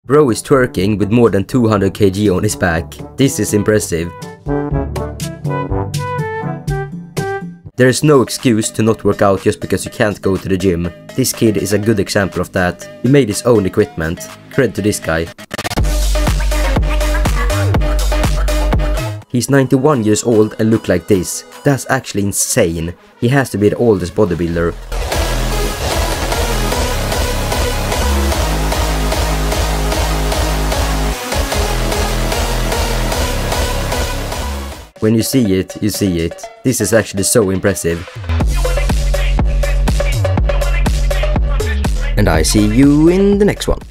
Bro is twerking with more than 200 kg on his back. This is impressive. There is no excuse to not work out just because you can't go to the gym. This kid is a good example of that. He made his own equipment. Cred to this guy. He's 91 years old and look like this. That's actually insane. He has to be the oldest bodybuilder. When you see it, you see it. This is actually so impressive. And I see you in the next one.